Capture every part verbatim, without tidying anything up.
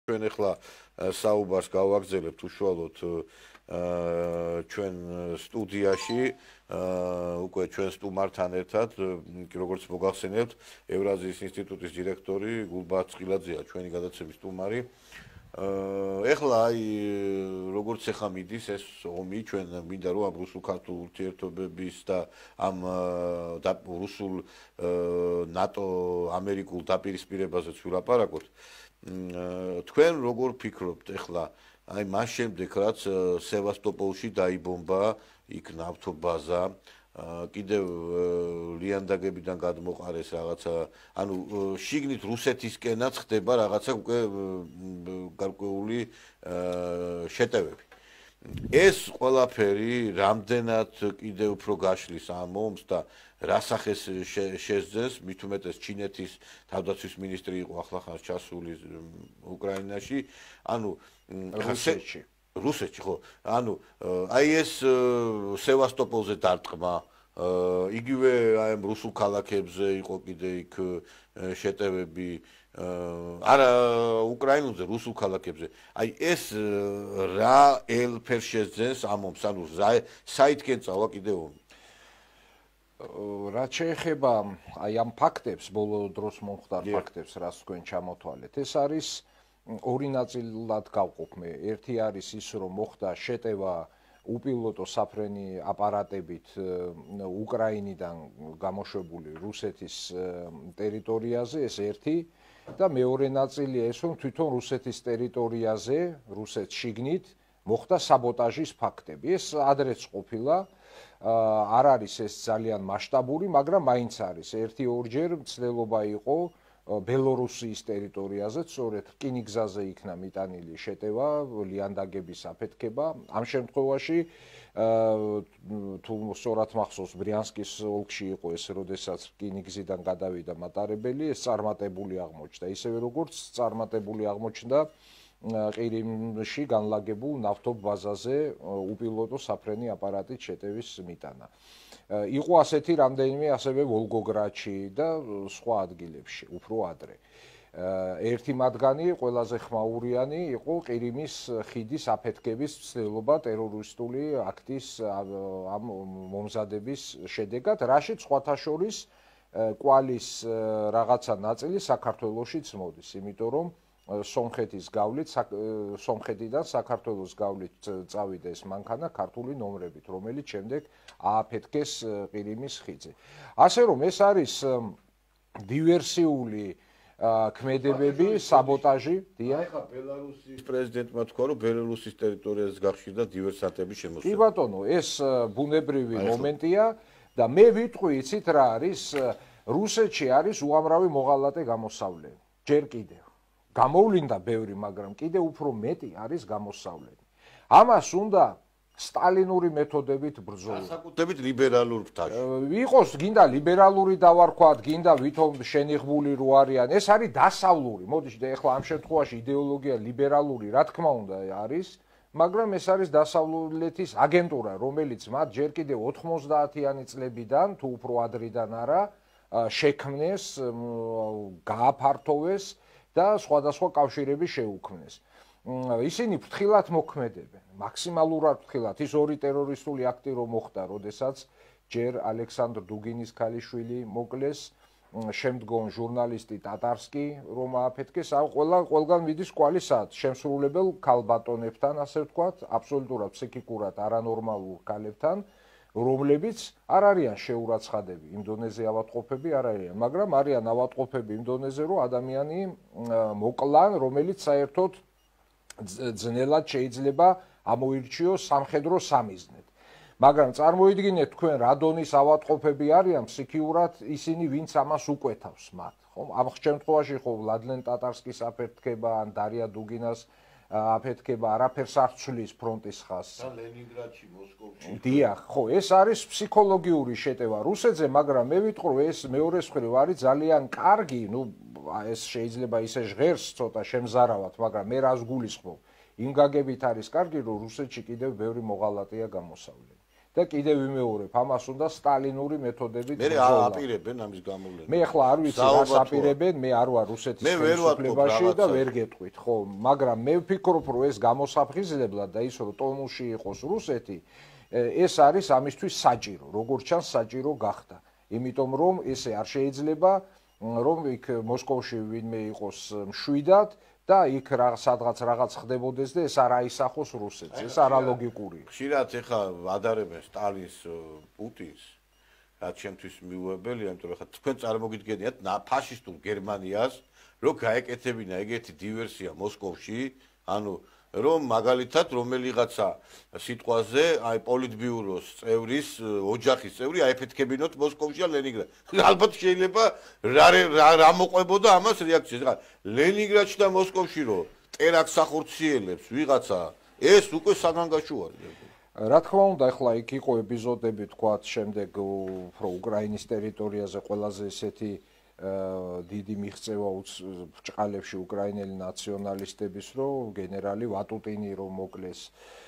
ჩვენ ახლა საუბარს გავაგზავნებთ უშუალოდ ჩვენ სტუდიაში უკვე ჩვენ სტუმართან ერთად, როგორც მოგახსენებთ, ევრაზიის ინსტიტუტის დირექტორი გულბაათ წყილაძეა ჩვენი გადაცემის სტუმარი. ეხლა აი როგორც ახლა მიდის ეს ომი, ჩვენ მინდა რომ ამ რუსულ-ქართულ ურთიერთობების და ამ რუსულ ნატო ამერიკულ დაპირისპირებაზეც ვილაპარაკოთ. თქვენ როგორ ფიქრობთ ეხლა აი მას შემდეგ რაც სევასტოპოლში დაიბომბა იქ ნავთობაზა კიდევ ლიანდაგებიდან გადმოყარეს რაღაცა ანუ შიგნით რუსეთისკენაც ხდება რაღაცა უკვე გარკვეული შეტევები ეს ყველაფერი რამდენად კიდევ უფრო გაშლის ამ ომს და რა სახეს შეძენს მით უმეტეს ჩინეთის თავდაცვის მინისტრი იყო ახლახანს ჩასული უკრაინაში ანუ რუსეთში რუსეთში ხო ანუ აი ეს სევასტოპოლზე დარტყმა იგივე აი ამ რუსულ ქალაქებზე იყო კიდე იქ შეტევები არა უკრაინულზე რუსულ ქალაქებზე აი ეს რა ელფერს შეძენს ამ ომს ანუ საითკენ წავა კიდე ომი რაც შეეხება აი ამ ფაქტებს ბოლო დროს მომხდარ ფაქტებს რაც თქვენ ჩამოთვალეთ ეს არის ორი ნაწილად გავყოფ მე ერთი არის ის რომ მოხდა შეტევა უპილოტო საფრენი აპარატებით უკრაინიდან გამოშვებული რუსეთის ტერიტორიაზე ეს ერთი და მეორე ნაწილია ეს რომ თვითონ რუსეთის ტერიტორიაზე რუსეთს შიგნით მოხდა საბოტაჟის ფაქტები ეს ადრეც ყოფილა არ არის ეს ძალიან მასშტაბური მაგრამ მაინც არის ერთი ორჯერ მცდელობა იყო ბელორუსიის ტერიტორიაზე სწორედ რკინიგზაზე იქნა მიტანილი შეტევა ლიანდაგების აფეთქება ამ შემთხვევაში თუ სწორად მახსოვს ბრიანსკის ოლქში იყო ეს როდესაც რკინიგზიდან გადავიდა მატარებელი ეს წარმატებული აღმოჩნდა ისევე როგორც წარმატებული აღმოჩნდა ყირიმში განლაგებულ ნავთობაზაზე უპილოტო საფრენი აპარატით შეტევის მიტანა იყო ასეთი რამდენიმე ასევე ვოლგოგრადში და სხვა ადგილებში უფრო ადრე ერთი მათგანი ყველაზე ხმაურიანი იყო ყირიმის ხიდის აფეთქების ცდილობა ტერორისტული აქტის ამ მომზადების შედეგად რაშიც სხვათა შორის კვალის რაღაცა ნაწილი საქართველოშიც მოდის იმიტომ რომ სომხეთის გავლით სომხეთიდან საქართველოს გავლით წავიდა ეს მანქანა ქართული ნომრებით რომელიც შემდეგ ააფეთქეს ყირიმის ხიდზე ასე რომ ეს არის დივერსიული ქმედებები საბოტაჟი დია ახლა ბელარუსის პრეზიდენტმა თქვა რომ ბელარუსის ტერიტორიაზე გახშირდა დივერსანტების შემოსევები კი ბატონო ეს ბუნებრივი მომენტია და მე ვიტყვი იცით რა არის რუსეთში არის უამრავი მოღალატე გამოსავლელი ჯერ კიდევ გამოვლინდა ბევრი, მაგრამ კიდე უფრო მეტი არის გამოსავლელი. ამას უნდა სტალინური მეთოდებით ბრძოლა. განსაკუთრებით ლიბერალურ ფრთაში. იყოს გინდა ლიბერალური დავარქვათ, გინდა ვითომ შენიღბული რო არიან, ეს არის დასავლური. მოდიშთ ეხლა ამ შემთხვევაში იდეოლოგია ლიბერალური, რა თქმა უნდა, არის, მაგრამ ეს არის დასავლეთის აგენტურა, რომელიც მათ ჯერ კიდევ ოთხმოცდაათიანი წლებიდან თუ უფრო ადრიდან არა, შექმნეს, გააფართოვეს და სხვადასხვა კავშირები შეუქმნეს. ისინი ფრთხილად მოქმედებენ, მაქსიმალურად ფრთხილად. ის ორი ტერორისტული აქტი რომ მოხდა, როდესაც ჯერ ალექსანდრ დუგინის ქალიშვილი მოკლეს, შემდგომ ჟურნალისტი ტატარსკი რომ ააფეთქეს, ამ ყველა ყველგან მიდის კვალი სად შემსრულებელ ქალბატონებთან, ასე ვთქვათ, აბსოლუტურად ფსიქიკურად არანორმალურ ქალებთან, რომლებიც არ არიან შეურაცხადები იმ დონეზე ავადმყოფები არ არიან, მაგრამ არიან ავადმყოფები იმ დონეზე, რომ ადამიანი მოკლან, რომელიც საერთოდ ძნელად შეიძლება ამოირჩიოს სამხედრო სამიზნედ. მაგრამ წარმოიდგინეთ თქვენ რა დონის ავადმყოფები არიან ფსიქიურად ისინი, ვინც ამას უკვეთავს მათ, ხო? ამ შემთხვევაში ხო ვლადლენ ტატარსკის აფეთქება ან დარია დუგინას აფეთქება არაფერს არ ცვლის ფრონტის ხაზს. და ლენინგრადში, მოსკოვში. დიახ, ხო, ეს არის ფსიქოლოგიური შეტევა რუსეთზე, მაგრამ მე ვიტყვი ეს მეორე მხრივ არის ძალიან კარგი, ну, ეს შეიძლება ისე ჟღერს ცოტა შემზარავად, მაგრამ მე რას გულისხმობ? იმ გაგებით არის კარგი, რომ რუსეთში კიდევ ბევრი მოღალატეა გამოსავლელი. და კიდევ ვიმეორებ, ამას უნდა სტალინური მეთოდებით მე აპირებენ ამის გამოვლენა. მე ახლა არ ვიცი რას აპირებენ, მე არ ვარ რუსეთის ხელისუფლებაში და ვერ გეტყვით, ხო, მაგრამ მე ვფიქრობ, რომ ეს გამოსაფხიზლებლად და ის რომ ტონუსში იყოს რუსეთი, ეს არის ამისთვის საჭირო, როგორც ჩანს საჭირო გახდა. იმიტომ რომ ესე არ შეიძლება რომ იქ მოსკოვში ვინმე იყოს მშვიდად და იქ სადღაც რაღაც ხდებოდეს და ეს არ აისახოს რუსეთს. ეს არალოგიკურია. ხშირად ეხა ადარებენ სტალინს, პუტინს, რაც შემთთვის მიუღებელია, იმიტომ რომ ხა თქვენ წარმოგიდგენიათ ფაშისტურ გერმანიას, რომ გაეკეთებინა ეგეთი დივერსია მოსკოვში, ანუ რომ მაგალითად რომელიღაცა სიტყვაზე აი პოლიტბიუროს წევრის ოჯახის წევრი აიფეთქებინოთ მოსკოვში ან ლენინგრადში. ალბათ შეიძლება რა რა მოყვებოდა ამას რეაქცია. ხა ლენინგრადში და მოსკოვში რო ტერაქტს ახორციელებს ვიღაცა, ეს უკვე საგანგაშო არის. რა თქმა უნდა, ახლა იქ იყო ეპიზოდები, თქვათ, შემდეგ უფრო უკრაინის ტერიტორიაზე ყველაზე ესეთი დიდი მიღწევა ბრჭყალებში უკრაინელი ნაციონალისტების, რომ გენერალი ვატუტინი რომ მოკლეს.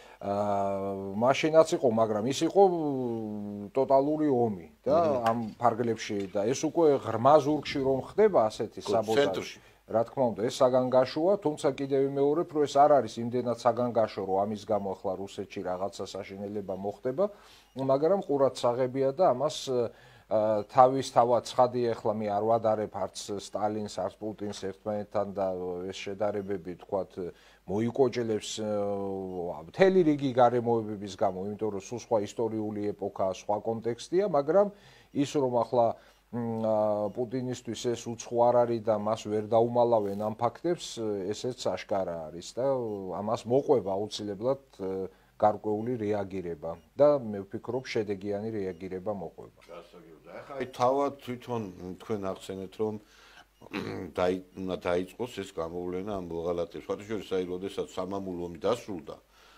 აა მაშინაც იყო, მაგრამ ის იყო ტოტალური ომი და ამ ფარგლებში და ეს უკვე ღრმა ზურგში რომ ხდება ასეთი საბოტაჟი. რა თქმა უნდა, ეს საგანგაშოა, თუმცა კიდევ ვიმეორებ, რომ ეს არ არის იმდენად საგანგაშო, რომ ამის გამო ახლა რუსეთში რაღაცა საშინელება მოხდება, მაგრამ ყურადსაღებია და ამას თავის თავად ცხადია, ახლა მე არ ვადარებ არც სტალინს, არც პუტინს ერთმანეთთან და ეს შედარებები, თქვათ, მოიკოჭლებს მთელი რიგი გარემოებების გამო, იმიტომ რომ სულ სხვა ისტორიული ეპოქაა, სხვა კონტექსტია, მაგრამ ის რომ ახლა პუტინისთვის ეს უცხო არ არის და მას ვერ დაუმალავენ ამ ფაქტებს, ესეც აშკარა არის და ამას მოყვება აუცილებლად გარკვეული რეაგირება და მე ვფიქრობ შედეგიანი რეაგირება მოყვება. ახლა აი თავად თვითონ თქვენ ახსენეთ რომ უნდა დაიწყოს ეს გამოვლენა ამ ბულღარეთში. შუათაშორის აი როდესაც სამამულო ომი დასრულდა,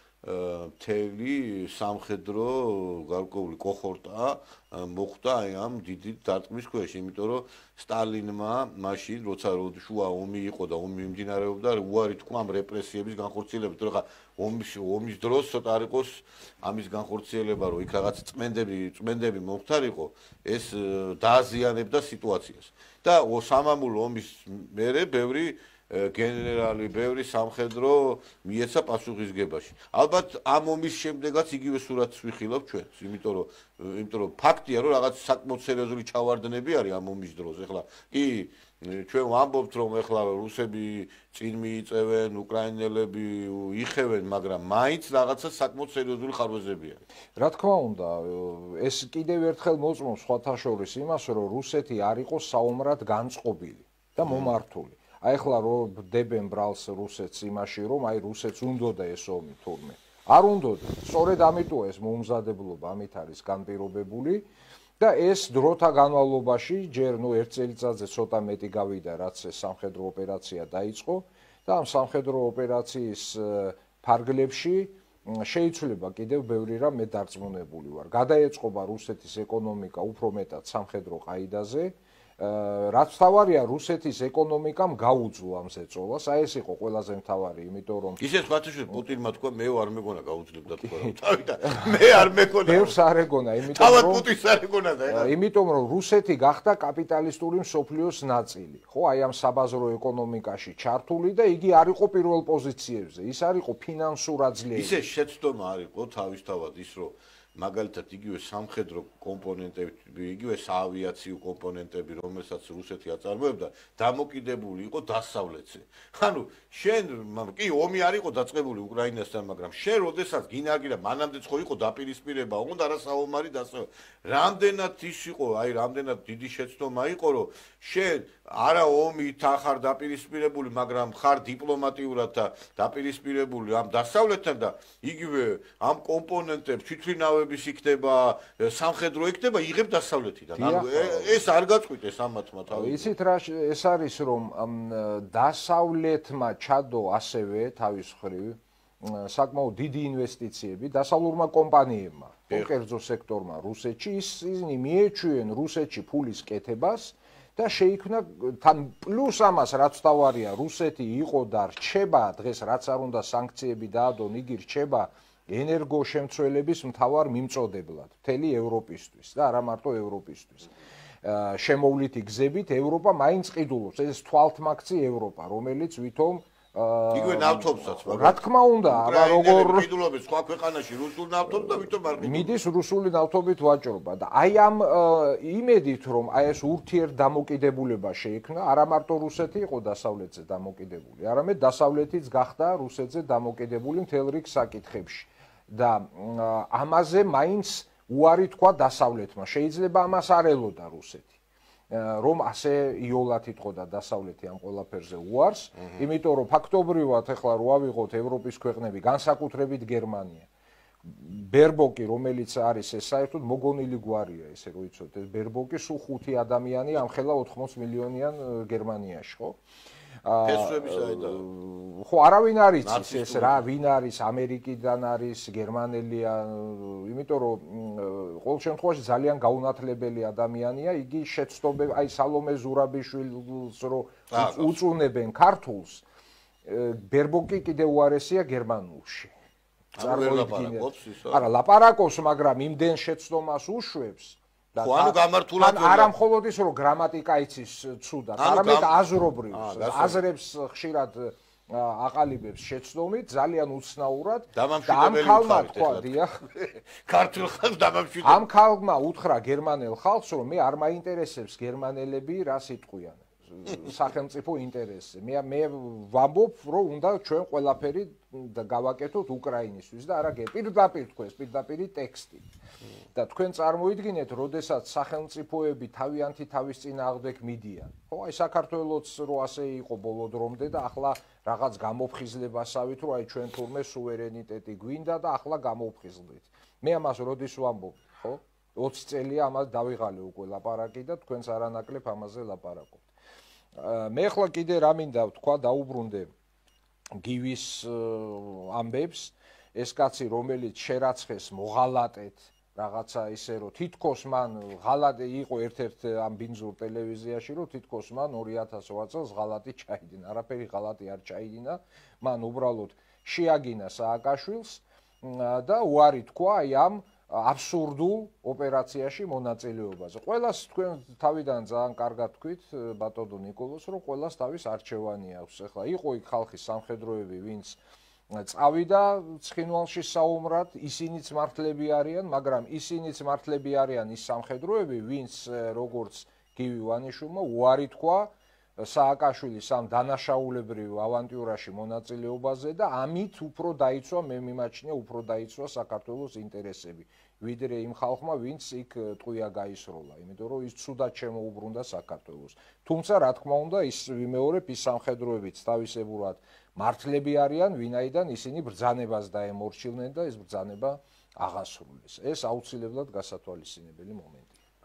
მთელი სამხედრო გარკვეული კოხორტა მოხვდა აი ამ დიდი დარტყმის ქვეშ, იმიტომ რომ სტალინმა მაშინ როცა შუა ომი იყო და ომი მიმდინარეობდა, უარი თქვა ამ რეპრესიების განხორციელებით, რომ ხა ომის ომის დროს ცოტა არ იყოს ამის განხორციელება, რომ იქ რაღაც წმენდები წმენდები მომხდარიყო, ეს დააზიანებდა სიტუაციას. და სამამულო ომის მერე ბევრი გენერალი, ბევრი სამხედრო მიეცა პასუხისგებაში. ალბათ ამ ომის შემდეგაც იგივე სურათს ვიხილავ ჩვენს, იმიტომ რომ იმიტომ რომ ფაქტია, რომ რაღაც საკმაოდ სერიოზული ჩავარდნები არის ამ ომის დროს. ეხლა კი ჩვენ ვამბობთ, რომ ეხლა რუსები წინ მიიწევენ, უკრაინელები იხევენ, მაგრამ მაინც რაღაცა საკმაოდ სერიოზული ხარვეზები არის. რა თქმა უნდა, ეს კიდევ ერთხელ მოწმობს სხვათა შორის იმას, რომ რუსეთი არ იყოს საომრად განწყობილი და მომართული. აი ახლა რომ დებენ ბრალს რუსეთს იმაში, რომ აი რუსეთს უნდოდა ეს ომი თურმე. არ უნდოდა. სწორედ ამიტომ ეს მომზადებლობა ამით არის განპირობებული და ეს დროთა განმავლობაში ჯერ ნუ ერთ წელიწადზე ცოტა მეტი გავიდა, რაც ეს სამხედრო ოპერაცია დაიწყო და ამ სამხედრო ოპერაციის ფარგლებში შეიცვლება კიდევ ბევრი რამ მე დარწმუნებული ვარ. გადაეწყობა რუსეთის ეკონომიკა უფრო მეტად სამხედრო ყაიდაზე. რაც თავარია რუსეთის ეკონომიკამ გაუძლო ამ ზეწოლას, აი ეს იყო ყველაზე მთავარი, იმიტომ რომ ისე სხვათაშორის პუტინმა თქვა მე არ მეგონა გაუძლებდა თქვა რომ თავიდან მე არ მეგონა ბევრს არ ეგონა, იმიტომ თავად პუტინს არ ეგონა და იმიტომ რომ რუსეთი გახდა კაპიტალისტური მსოფლიოს ნაწილი, ხო, აი ამ საბაზრო ეკონომიკაში ჩართული და იგი არ იყო პირველ პოზიციებზე, ის არ იყო ფინანსურად ძლიერი. ისე შეცდომა არ იყო თავისთავად ის რომ მაგალითად იგივე სამხედრო კომპონენტები, იგივე საავიაციო კომპონენტები, რომელსაც რუსეთი აწარმოებდა, დამოკიდებული იყო დასავლეთზე. ანუ შენ კი ომი არ იყო დაწყებული უკრაინასთან, მაგრამ შენ როდესაც გინარგირა, მანამდეც ხო იყო დაპირისპირება, უნდა რა საომარი დასავლეთ. რამდენად ის იყო, აი რამდენად დიდი შეცდომა იყო, რომ შენ არა ომით ახარ დაპირისპირებული, მაგრამ ხარ დიპლომატიურად და დაპირისპირებული ამ დასავლეთთან და იგივე ამ კომპონენტებს თვითმფრინავების იქნება, სამხედრო იქნება, იღებ დასავლეთიდან. ანუ ეს არ გაწყვიტეს ამათმა თავი. იცით რა ეს არის რომ დასავლეთმა ჩადო ასევე თავის მხრივ საკმაოდ დიდი ინვესტიციები დასავლურმა კომპანიებმა, კერძო სექტორმა რუსეთში, ისინი მიეჩვიენ რუსეთში ფულის კეთებას და შეიქმნა თან პლუს ამას რაც თავარია რუსეთი იყო და რჩება დღეს რაც არ უნდა სანქციები დაადონ, იგი რჩება ენერგოშემცველების მთავარ მიმწოდებლად მთელი ევროპისთვის და არა მარტო ევროპისთვის. შემოვლითი გზებით ევროპა მაინც ყიდულობს. ეს თვალთმაქცი ევროპა, რომელიც ვითომ იგივე ნავთობსაც, რა თქმა უნდა, აბა როგორ ყიდულობენ სხვა ქვეყანაში რუსულ ნავთობს და ვითომ არ ყიდულობენ. მიდის რუსული ნავთობით ვაჭრობა და აი ამ იმედით რომ აი ეს ურთიერთდამოკიდებულება შეიქმნა, არა მარტო რუსეთი იყო დასავლეთზე დამოკიდებული, არამედ დასავლეთიც გახდა რუსეთზე დამოკიდებული მთელ რიგ საკითხებში და ამაზე მაინც უარი თქვა დასავლეთმა. შეიძლება ამას არ ელოდა რუსეთი. რომ ასე იოლად იტყოდა დასავლეთი ამ ყველაფერზე უარს, იმიტომ რომ ფაქტობრივად ახლა რო ავიღოთ ევროპის ქვეყნები, განსაკუთრებით გერმანია. ბერბოკი, რომელიც არის ეს საერთოდ მოგონილი გვარია, ესე რომ იცოდეთ, ეს ბერბოკი სულ ხუთი ადამიანი ამხელა ოთხმოც მილიონიან გერმანიაში, ხო? ფესვების აიდა. ხო, არავინ არ იცის ეს რა, ვინ არის, ამერიკიდან არის, გერმანელია, იმიტომ რომ ყოველ შემთხვევაში ძალიან გაუნათლებელი ადამიანია, იგი შეცდომები, აი სალომე ზურაბიშვილს რო უწუნებენ ქართულს, ბერბოკი კიდე უარესია გერმანულში. წარმოიდგინეთ. არა, ლაპარაკობს, მაგრამ იმდენ შეცდომას უშვებს. ხო, ანუ გამართულად არა მხოლოდ ის რომ გრამატიკა იცის ცუდად, არამედ აზრობრივს, აზრებს ხშირად აყალიბებს შეცდომით, ძალიან უცნაურად და ამ ხალხმა თქვა, დიახ, ქართულ ხალხს დამამშვიდებელი. ამ ხალხმა უთხრა გერმანელ ხალხს, რომ მე არ მაინტერესებს გერმანელები რა სიტყვიან. სახელმწიფო ინტერესზე. მე მე ვამბობ, რომ უნდა ჩვენ ყველაფერი გავაკეთოთ უკრაინისთვის და არა პირდაპირ თქვენს პირდაპირი ტექსტი. და თქვენ წარმოიდგინეთ, როდესაც სახელმწიფოები თავიანთი თავის წინააღმდეგ მიდიან. ხო, აი საქართველოც რო ასე იყო ბოლო დრომდე და ახლა რაღაც გამოფხიზლებასავით, რომ აი ჩვენ თურმე სუვერენიტეტი გვინდა და ახლა გამოვხიზლდით. მე ამას როდის ვამბობ, ხო? ოცი წელია ამას დავიღალე უკვე ლაპარაკი და თქვენს არანაკლებ ამაზე ლაპარაკობთ. მე ახლა კიდე რა მინდა ვთქვა, დაუბრუნდე გივის ამბებს, ეს კაცი რომელიც შერაცხეს მოღალატეთ რაღაცა ისე რომ თითქოს მან ღალატი იყო ერთ-ერთ ამ ბინძურ ტელევიზიაში, რომ თითქოს მან ორი ათას ოთხ წელს ღალატი ჩაიდინა. არაფერი ღალატი არ ჩაიდინა, მან უბრალოდ შეაგინა სააკაშვილს და უარი თქვა აი ამ აბსურდულ ოპერაციაში მონაწილეობაზე. ყველას თქვენ თავიდან ძალიან კარგად თქვით ბატონო ნიკოლოს, რომ ყველას თავის არჩევანი აქვს. ეხლა იყო იქ ხალხის სამხედროები, ვინც წავიდა ცხინვალში საომრად, ისინიც მართლები არიან, მაგრამ ისინიც მართლები არიან ის სამხედროები, ვინც როგორც გივი ვანიშვილმა უარი თქვა სააკაშვილის ამ დანაშაულებრივ ავანტიურაში მონაწილეობაზე და ამით უფრო დაიცვა, მე მიმაჩნია, უფრო დაიცვა საქართველოს ინტერესები, ვიდრე იმ ხალხმა, ვინც იქ ტყვია გაისროლა, იმიტომ რომ ის ცუდად შემოუბრუნდა საქართველოს. თუმცა, რა თქმა უნდა, ის ვიმეორებ, ის სამხედროებიც თავისებურად მართლები არიან, ვინაიდან ისინი ბრძანებას დაემორჩილნენ და ეს ბრძანება აღასრულეს. ეს აუცილებლად გასათვალისწინებელი მომენტია.